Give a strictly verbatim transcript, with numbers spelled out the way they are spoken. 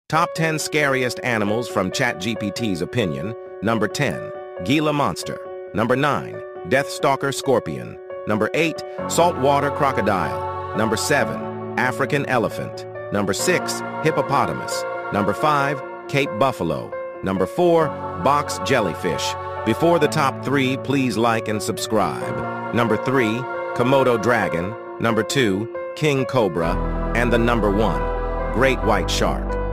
Top ten scariest animals from ChatGPT's opinion. Number ten, Gila monster. Number nine, Deathstalker scorpion. Number eight, saltwater crocodile. Number seven, African elephant. Number six, hippopotamus. Number five, Cape buffalo. Number four, box jellyfish. Before the top three, please like and subscribe. Number three, Komodo dragon. Number two, king cobra. And the number one, great white shark.